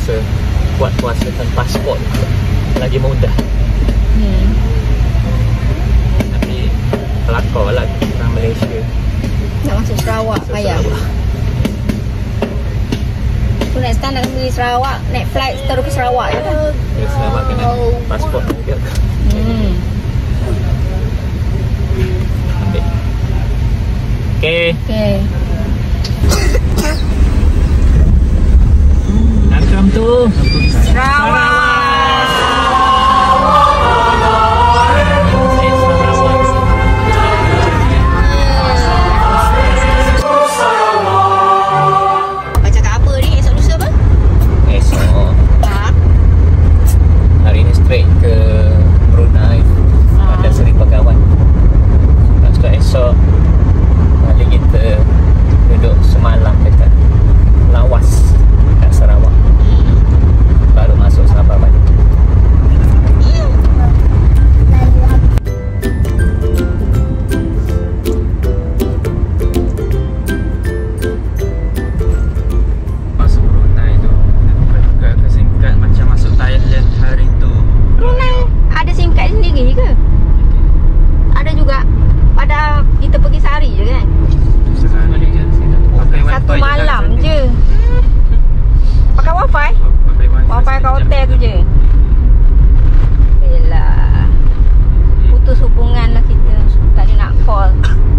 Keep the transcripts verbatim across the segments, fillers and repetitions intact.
rasa buat kuasakan pasport lagi mudah. Hmm. Tapi kelakar lah orang Malaysia Nak masuk Sarawak masuk payah. Sarawak. Tu next time nak pergi Sarawak, naik flight terus ke Sarawak je kan? Dari Sarawak kena pasport juga. Hmm. Ambil. Okay. Okay. Welcome to Sarawak. Baca kat apa ni? Esok lusa apa? esok Ha? hari ni straight ke Brunei pada Seri Begawan. Lepas tu esok balik kita duduk semalam dekat Lawas dekat Sarawak. Baru masuk Sabah balik. Masuk Brunei tu agak kesingkat macam masuk Thailand hari tu. Brunei ada SIM card sendiri ke? Ada juga pada kita pergi sehari je kan? Pakai Satu wifi malam je. Pakai wifi? Pakai wifi Wifi kat hotel tu je. Yelah. Putus hubungan lah kita. Tak ada nak call.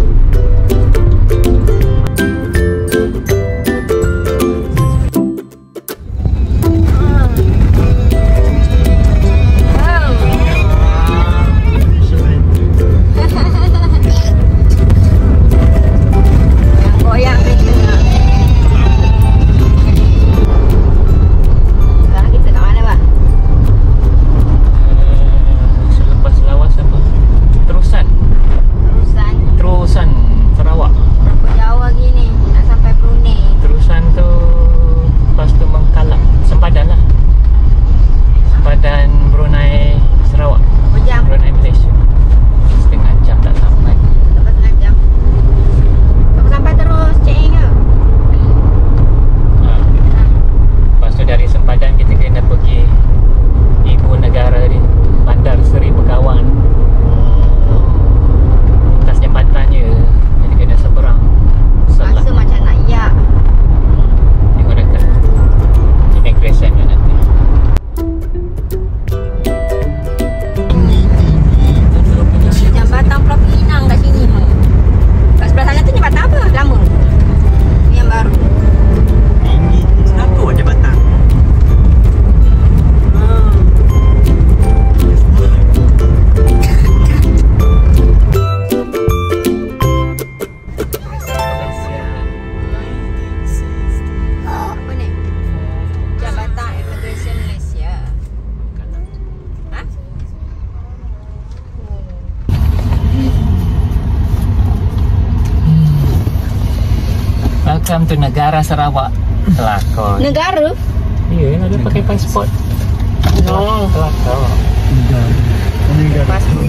Goyang kereta. Sekarang kita kat mana, Bang? Selepas Lawas apa? Terusan Terusan. Terusan Sarawak. Berapa jauh lagi ni nak sampai Brunei? Terusan tu lepas tu Mengkalak Sempadan lah. Sempadan Brunei Sarawak. Berapa jam? Brunei Malaysia. Setengah jam tak sampai. Lepas setengah jam. Lepas sampai terus check-in ke? ha. Lepas tu dari Sempadan kita kena pergi ibu negara di Bandar Seri Begawan. Atas jambatannya jadi kena seberang. Selah Rasa macam nak yak. tengok dekat immigration tu nanti. Jambatan Pulau Pinang kat sini. Kat sebelah sana tu jambatan apa? Lama? Ni yang baru. Tinggi Selangor je batang. Apa ni? Jambatan Immigration Malaysia. Ha? Welcome to negara Sarawak. Kelakar. Negara? Ya, ada pakai pasport. Oh. Kelakar. Pasport.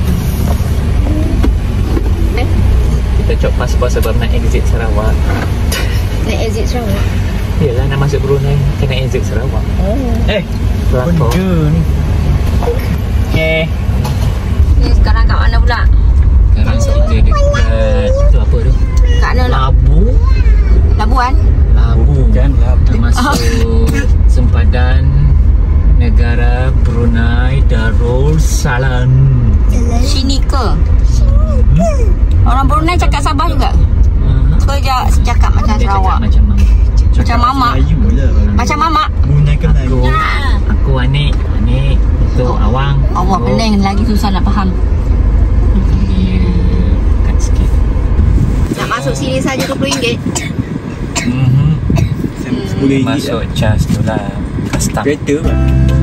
Eh? Kita cop pasport sebab nak exit Sarawak. Nak exit Sarawak? Yelah, nak masuk Brunei kena exit Sarawak. Oh. Eh, kelakar. Benda ni. Okay. Ni sekarang kat mana pula? Sekarang kita dekat tu apa tu? Kat mana nak? Labu. Labuan? Labu. Bukan Labu. Nak masuk Sempadan negara Brunei Darul Salam. Sini ke? Orang Brunei cakap Sabah juga? Uh, Ke je cakap macam dia cakap Sarawak? macam mama. Macam mamak? Melayu je. Macam mamak? Brunei ke Melayu? Aku, aku Anik, Anik, itu Awang. Awak aku, pening lagi susah nak faham. Dia kat sikit. Nak masuk sini saja dua puluh ringgit. Mhm. Sepuluh ringgit Masuk lah. charge tu lah. Custom. Kereta lah.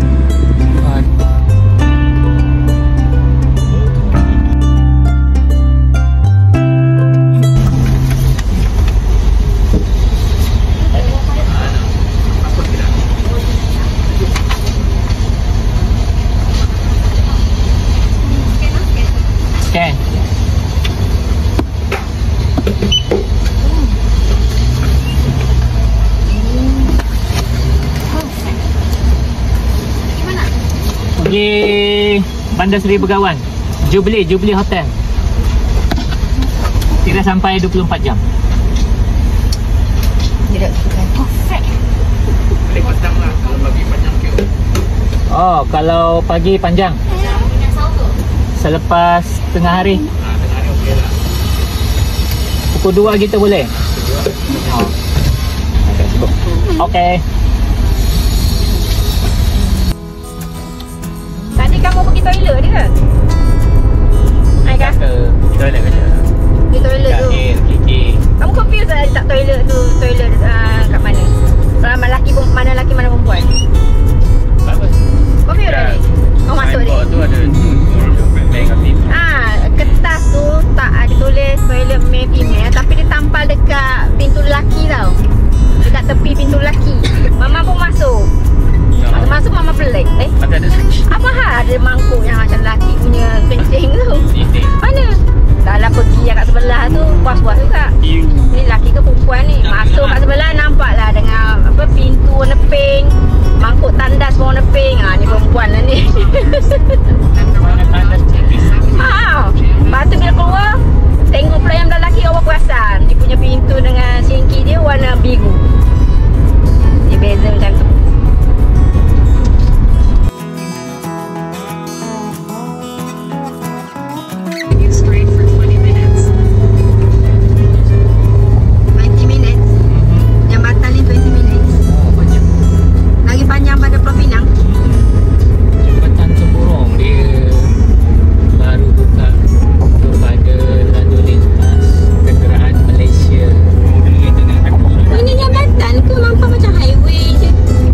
Scan. pergi Bandar Seri Begawan, Jubilee, Jubilee Hotel. Kira sampai dua puluh empat jam. Tidak perfect. Balik petang lah kalau bagi panjang ke. Oh, kalau pagi panjang. Selepas tengah hari. Ah, tengah hari okey lah. Pukul dua kita boleh? Oh. Okay, sibuk. Okay. Tadi kamu pergi toilet dia ke? Hai kah? Ke toilet ke? Pergi toilet tu. Air, kiki. Kamu confused tak tak toilet tu, toilet uh, kat mana? Mana lelaki mana lelaki mana perempuan? Bagus. Confused dah ni. Kau masuk ni. Tu ada bank aktif. Ah, kertas tu tak ada tulis toilet male female tapi dia tampal dekat pintu lelaki tau. Dekat tepi pintu lelaki. Mama pun masuk. Masa masuk mama pelik. Eh, Ada ada apa hal ada mangkuk yang macam lelaki punya kencing tu? Ini. Mana? Dah lah pergi yang kat sebelah tu puas-puas juga. You. Ni lelaki ke perempuan ni? Masuk kat sebelah nampak lah dengan apa pintu warna pink, mangkuk tandas warna pink. Ha, ni perempuan lah ni. Mana tandas tipis. Ha, lepas tu bila keluar tengok pula yang lelaki awak perasan dia punya pintu dengan singki dia warna biru. Dia beza macam tu. Straight for twenty minutes. twenty minutes. Jambatan ni twenty minutes. Oh, banyak. Lagi panjang pada Pulau Pinang. Jembatan Semurong dia baru buka kepada lalu lintas kenderaan Malaysia. Ini jambatan ke nampak macam highway je?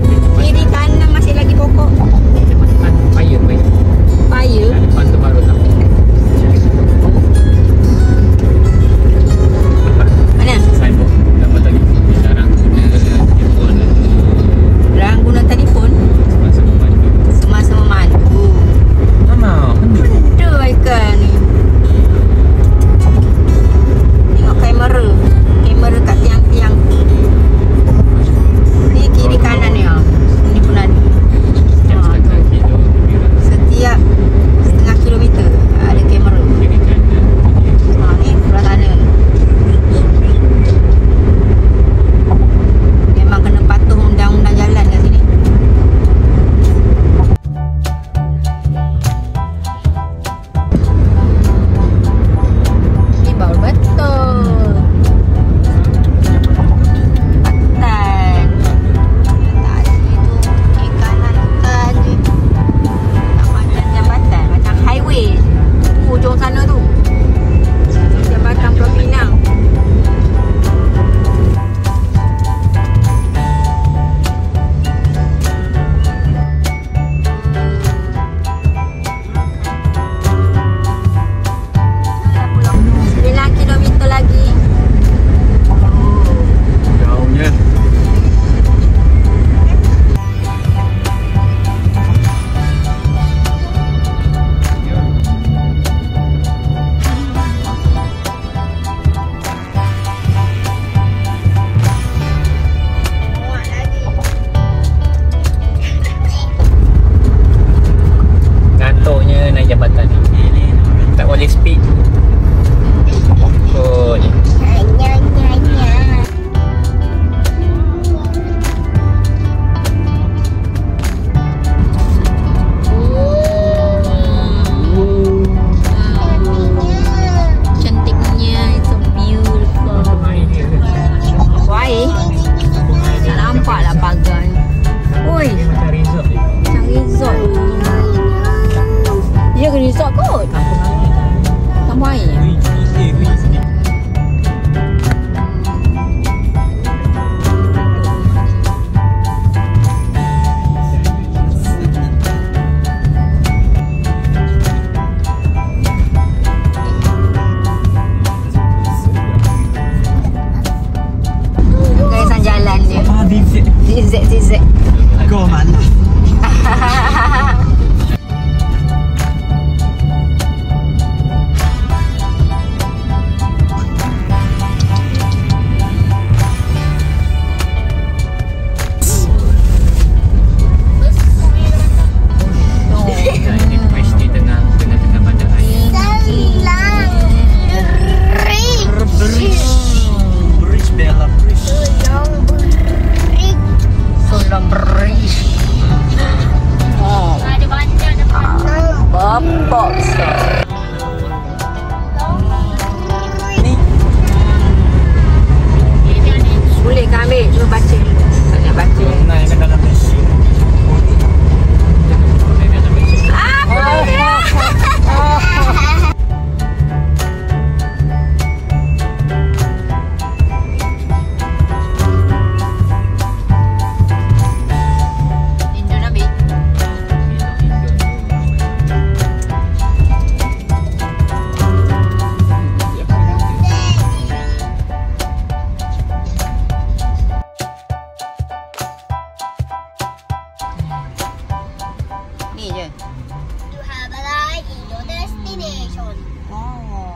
ni je. You have arrived in your destination. Oh.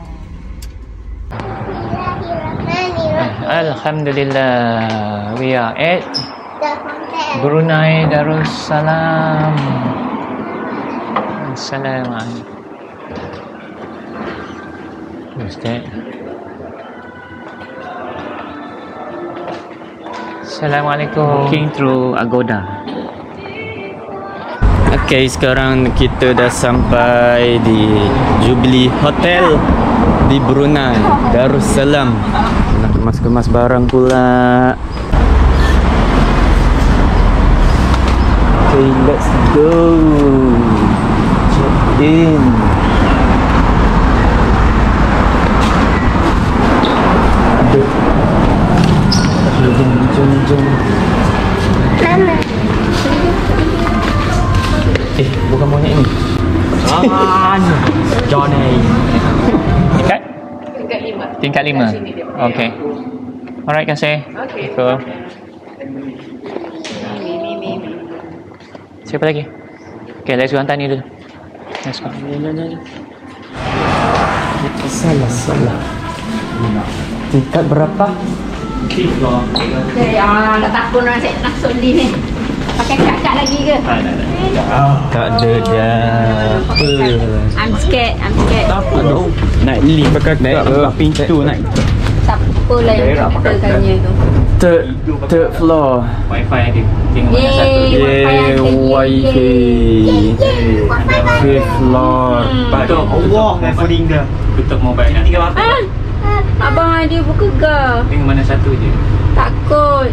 Alhamdulillah, we are at The hotel. Brunei Darussalam. Assalamualaikum. What's that? Assalamualaikum. Booking through Agoda. Okay, sekarang kita dah sampai di Jubilee Hotel di Brunei Darussalam. Nak kemas-kemas barang pula. Okay, let's go. Check in. Aduh. Jom, jom, jom. Mama. Eh, bukan monyet ni. Ah, Johnny. Tingkat? Tingkat lima. Tingkat lima. Okay. Alright, kasih. Okay. Cool. Mi, mi, mi, mi. Siapa lagi? Okay, let's go hantar ni dulu. Let's go. Salah, salah. Tingkat berapa? Okay, ah, tak takut nak nak soli ni. Pakai kad-kad lagi ke? Tak ada dah. Apa? I'm scared, I'm scared. Aduh. Naik lift pakai kad empat pintu naik. Siapa lah yang katakannya tu? Third, third floor. Wifi ada. Tengok mana satu. Yeay, Yeah, wifi. Fifth floor. Tutup. Allah, handphone dia. Tutup mobile nanti. Ah, abang ada buka ke? Tengok mana satu je. Takut.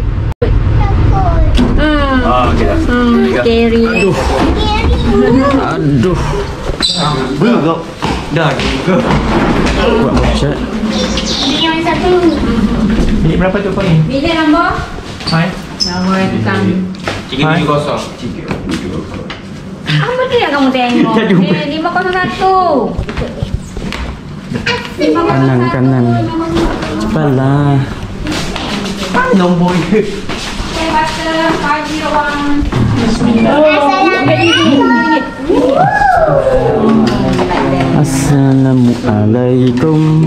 Hmm. Oh, okey dah. Hmm, scary. Aduh. Aduh. Bergok. Dah. Buat macet. Ini yang satu ni. Bilik berapa tu kau ni? Bila nombor? Hai. Nombor tukang. Tiga tujuh kosong. Apa dia yang kamu tengok? Eh, lima kosong satu. Kanan, kanan. Cepatlah. Nombor dia. Saya baca five zero one. Assalamualaikum.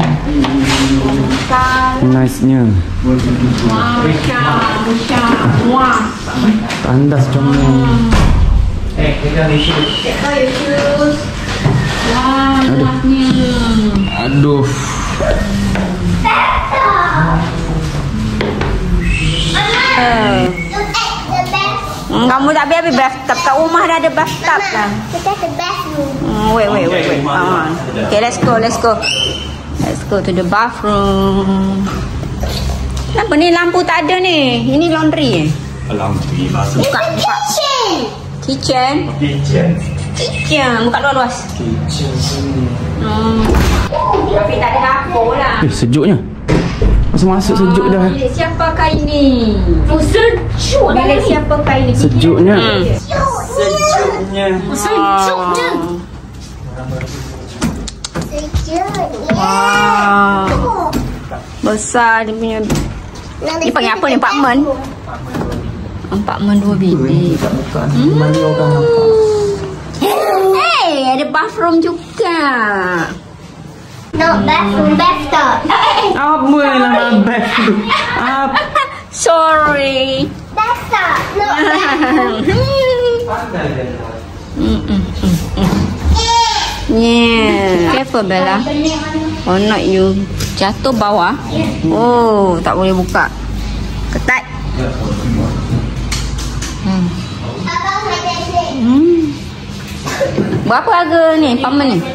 Nice-nya. Masya, Masya, Wah. Tandas comel. Eh, kita ada isu. Siapa Yesus? Wah, muatnya. Aduh. Hmm, kamu tak habis habis bathtub. Kat rumah dah ada bathtub kan? Kita the bathroom. Hmm, wait, wait, wait, wait. Ah. Okay, let's go, let's go. Let's go to the bathroom. Kenapa ni lampu tak ada ni? Ini laundry eh? Laundry masuk. Buka, buka. Kitchen. Kitchen. Kitchen. Buka luas-luas. Hmm. Tapi tak ada dapur lah. Eh, sejuknya. Masuk-masuk sejuk dah. Bilik siap pakai ni? Oh, sejuk dah. Bilik siap pakai ni? Sejuknya. Hmm. Sejuknya. Sejuknya. Wow. Wow. Besar dia punya. Ni panggil apa ni? Apartment? Apartment dua bilik. Hmm. Hey, ada bathroom juga. No, bathroom, bathtub. Apa lah bathroom? Apa? Sorry. Bathtub. No, Yeah. Careful Bella. Oh, not you jatuh bawah. Oh, tak boleh buka. Ketat. Hmm. Hmm. Berapa harga ni? Paman ni?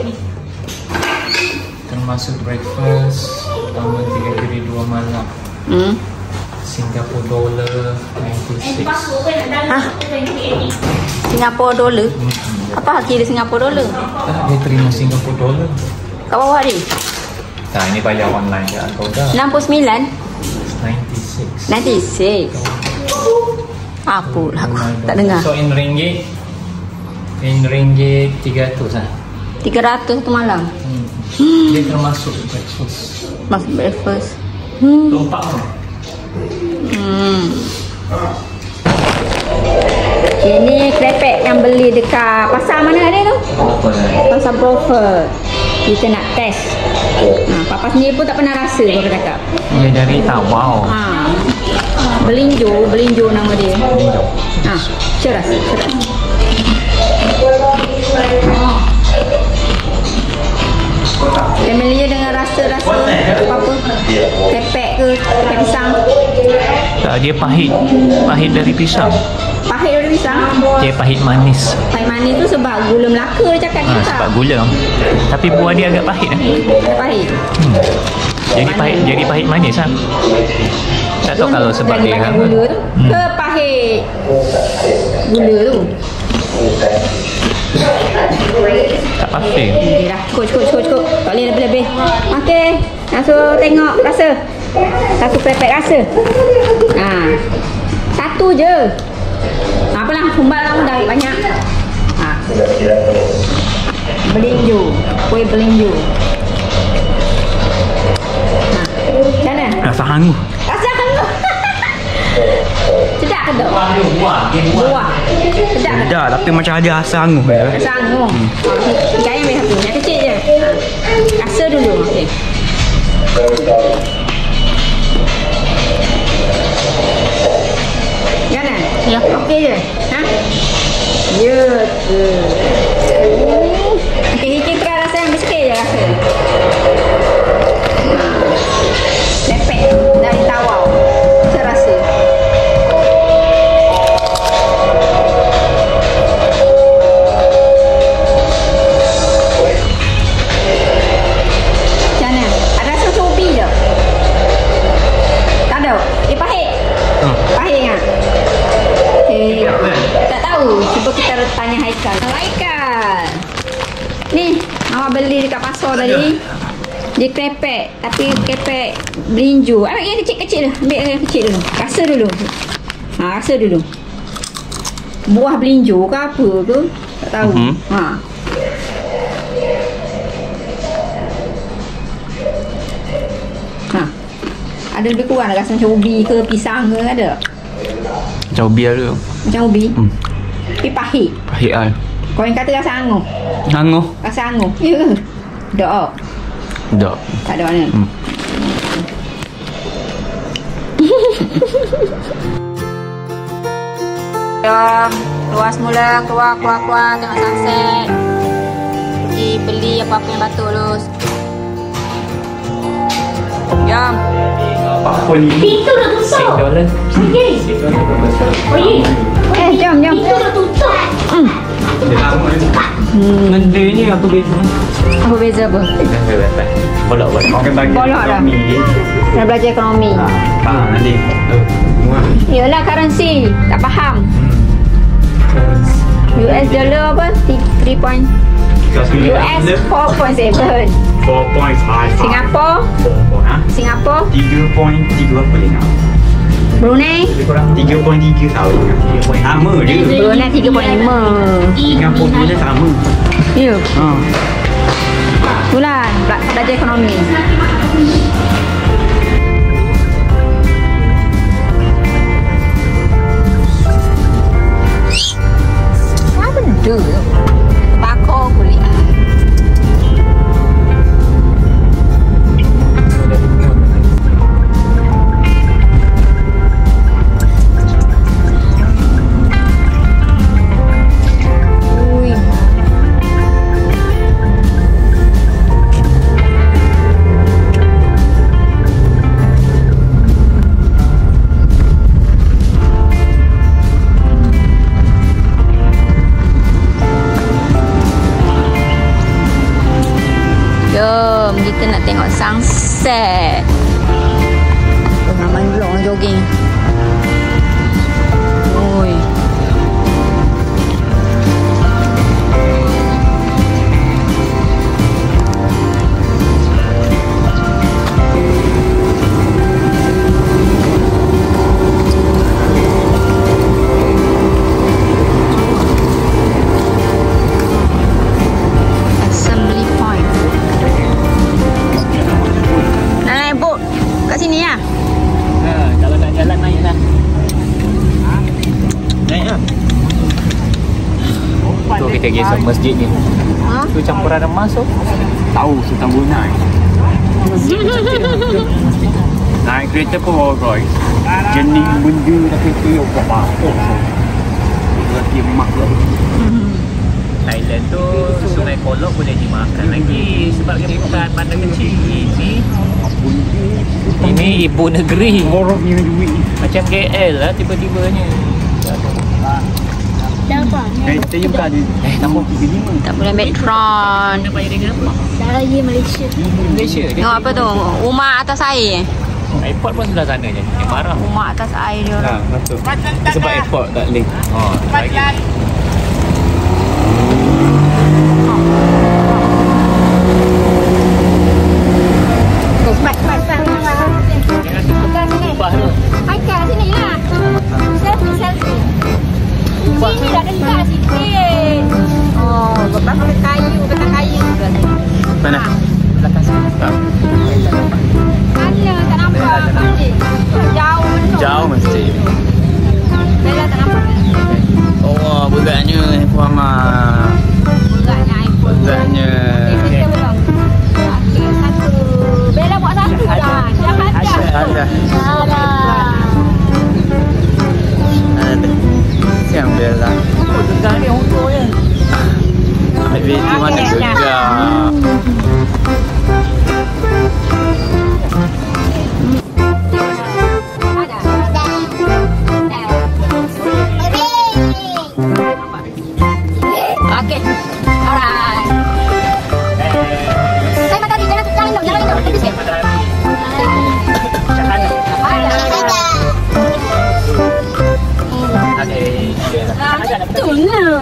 Termasuk breakfast, tambah tiga hari dua malam. Hmm. Singapore dollar sembilan puluh enam. Hah? Singapore dollar? Apa kira Singapore dollar? Tak, dia terima Singapore dollar. Kat bawah ni? Tak, ini bayar online je. Kau dah enam puluh sembilan? sembilan puluh enam. sembilan puluh enam. Apa lah? Tak dengar. So in ringgit, in ringgit tiga ratus lah. tiga ratus tu malam. Hmm. Dia termasuk breakfast. Masuk breakfast. Hmm. Lompak tu. Hmm. Ini krepek yang beli dekat pasar mana ada tu? Pasar Brofer. Kita nak test. Ha, Papa sendiri pun tak pernah rasa Papa cakap. Dia dari Tawau. Ha. Belinjo, belinjo nama dia. Belinjo. Ha, ceras, ceras. Familiar dengan rasa-rasa apa-apa? Kepek ke, kepek pisang? Tak, dia pahit. Pahit dari pisang. Pahit dari pisang? Dia pahit manis. Pahit manis tu sebab gula Melaka dia cakap Ha, dia tak? sebab gula. Tapi buah dia agak pahit. Eh? Ada pahit? Hmm. Jadi pahit, jadi pahit manis lah. Tak tahu kalau sebab Lagi dia banyak kan. gula tu Hmm. ke pahit gula tu? Tak pasti. Okey dah, cukup, cukup, cukup, cukup. Tak boleh lebih-lebih. Okey, langsung tengok rasa. Satu krepek rasa. Ha. Satu je. Ha, apalah, kumbal kamu dah banyak. Ha. Belinjo. Kuih belinjo. Ha. Macam mana? Rasa hangus. Rasa kamu. Sedap ke tak? Buah. Buah. Sedap ke? Sedap tapi macam ada rasa hangus je. Rasa anggur. Hmm. Tiga yang ambil satu. Yang kecil je. Ha. Rasa dulu. Okey. Jangan? Ya. Okey je? Ha? Ya ke? Okey, sikit try rasa yang sikit je rasa. Ha. Lepek dari Tawau. Saya rasa. Macam mana? Ada rasa cobi je? Tak ada? Dia pahit? Hmm. Pahit kan? Okay. Tak tahu. Cuba kita tanya Haikal. Haikal. Ni, Mama beli dekat pasar tadi. Dia krepek. Tapi krepek belinjo. Ambil yang kecil-kecil dulu. Ambil yang kecil dulu. Rasa dulu. Ha, rasa dulu. Buah belinjo ke apa ke? Tak tahu. Mhm. Ha. Ha. Ada lebih kurang rasa macam ubi ke pisang ke ada? Macam biar tu. Macam ubi? Hmm. Tapi pahit. Pahit kan. Kau yang kata rasa anggur. Hangus. Rasa anggur. Ya ke? Tak. Tak. Tak ada mana. Hmm. Jom. Keluar semula. Keluar, keluar, keluar. Tengok sunset. Pergi beli apa-apa yang batuk terus. Jom. Apa ni? Pintu dah tutup. Dolar. Okey. Oh ye. Eh, jom, jom. Pintu dah tutup. Benda ni apa beza? Apa beza apa? Bolak-bolak. Orang bagi Bolak dah. Nak belajar ekonomi. Faham nanti. Yelah currency. Tak faham. U S dollar apa? three point U S four point seven. four point five. Singapore? Ha? Singapore? tiga point tiga apa dia nak? Brunei? tiga point tiga tahu. Sama je. Brunei tiga point lima. Singapura tu dia sama. Ya. Ha. Itulah bela- belajar ekonomi. Apa benda? Bakar kulit. Ui. Jom, kita nak tengok sunset. Oh, ramai pula orang jogging. Oi. Assembly point. Nak naik boat kat sini ya? Ha, kalau nak jalan tu kita pergi masjid ni. Ha? Tu campuran emas tu. Tahu Sultan Brunei. Naik kereta pun Rolls Royce. Jenis benda dah kereta yang buat bakar. Lagi emak tu. Thailand tu Sungai Kolok boleh dimakan lagi sebab dia bukan bandar kecil ni. Ini ibu negeri. Orang punya duit. Macam K L lah tiba-tibanya. Kereta je bukan ada. Eh, tambah tiga lima. Tak boleh ambil tron. Nak bayar dia kenapa? Saya Malaysia. Malaysia. Dia Tengok apa tu? Rumah atas air. airport pun sebelah sana je. Dia marah. Rumah atas air dia orang. Ha, betul. Sebab airport tak link. Oh, lagi. Baik, baik, baik. Dekat sini. Ubah tu. Dekat sini lah. Selfie, selfie. Sini dah dekat sikit. Oh, beberapa kayu, betul kayu. Mana? Belakang sini. Tak. Mana tak nampak masjid. Jauh tu. Jauh masjid. Bella tak nampak. Oh, beratnya handphone Mak. Beratnya iPhone. Beratnya. Eh, kita belum. Okey, satu. Bella buat satu lah. Jangan dah. Ada. Salah. Ada. Siang Bella. Oh, dengar ni untuk je. Habis tu mana kerja? Okey. Alright. Saya makan ni, jangan jangan jangan jangan jangan sikit. Ada. Itulah.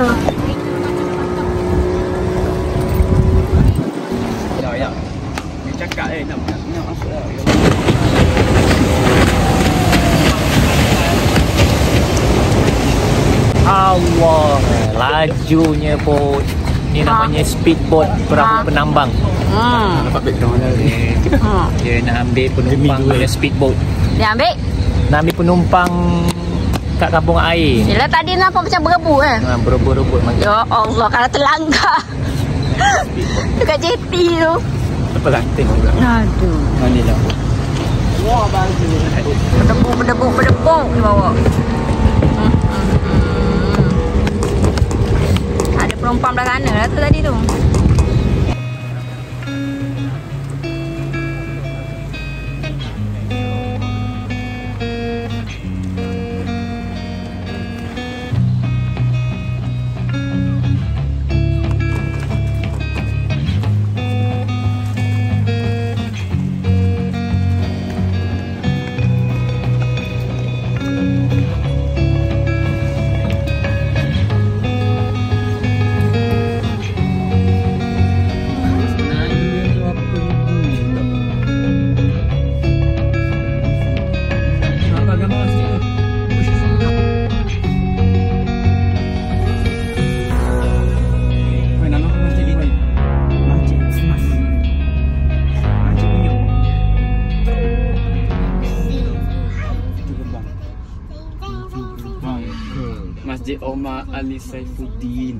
Ya, ya. Dia cakap eh nak nak masuk dah. Allah, lajunya bot. Ni namanya speedboat, perahu penambang. Hmm. Nampak background dia. Hmm. Dia nak ambil penumpang punya speedboat. Dia ambil. Nak ambil penumpang kat kampung air. Yelah tadi nampak macam berebut eh. Ha, berebut-rebut macam. Ya Allah, kalau terlanggar. Dekat jeti tu. Apa lah tengok pula. Aduh. Mana lah. Berdebuk, berdebuk, berdebuk di bawah. Hmm, hmm, hmm. Ada penumpang belah sana lah tu tadi tu. Masjid Omar Ali Saifuddin.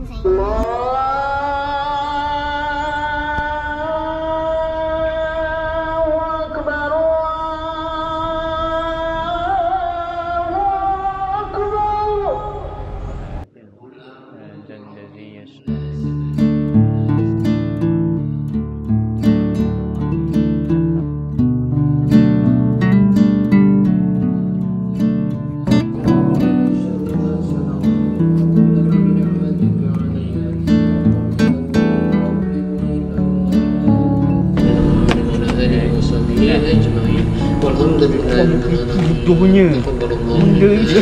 Bodohnya. Benda je.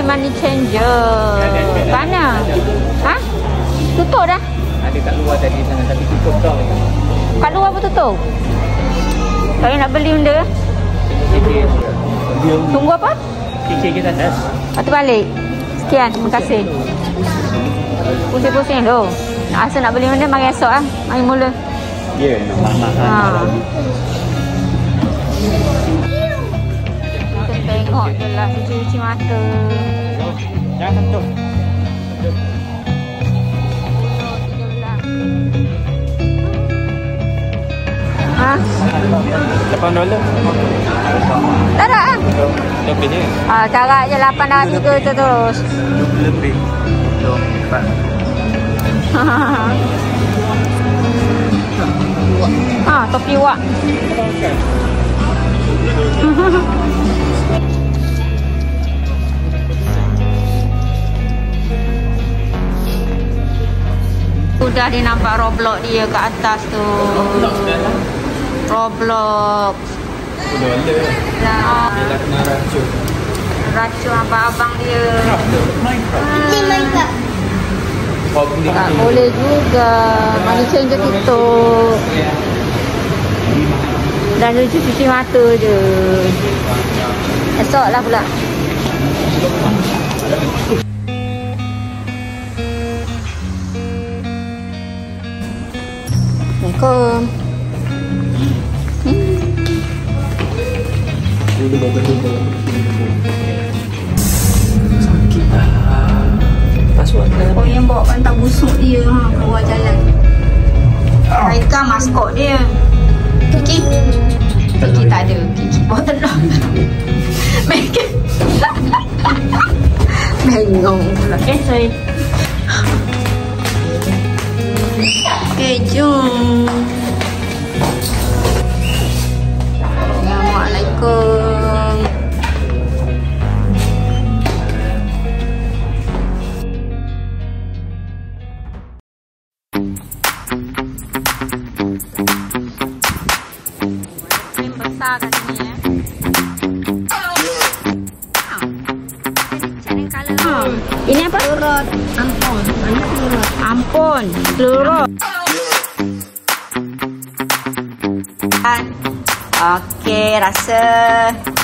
beli money changer. Mana? Ha? Tutup dah? Ada kat luar tadi sana tapi tutup dah. Kat luar pun tutup? Saya nak beli benda. Tunggu apa? Kiki kita atas. Lepas tu balik. Sekian, terima kasih. Pusing-pusing tu. Nak rasa nak beli benda, mari esok lah. Mari mula. Ya, mahal. Ha. Kita tengok je lah, cuci-cuci mata. Jangan sentuh. Ha? lapan dolar. Tarak lah. Lebih je. Ha, tarak je lapan dah tiga tu terus. Lebih. Empat. Ha, topi wak. Sudah dia nampak Roblox dia kat atas tu. Roblox. Dah. Dia kena racun. Racun abang-abang dia. Ini Minecraft. Tak boleh juga. Money changer tutup. Dan dia cuci mata je. Esok lah pula. Assalamualaikum. Sakit dah. Pasal Oh, yang bawa pantai busuk dia ha, keluar jalan. Haikal maskot dia. Kiki. Kiki tak ada. Kiki bawa telur. Mereka. Bengong pula. Okay, sorry. Okay, jom. Assalamualaikum. Frame besar kat sini eh. Ini apa? Selurut. Ampun. Ini selurut. Ampun. Selurut. Okey, rasa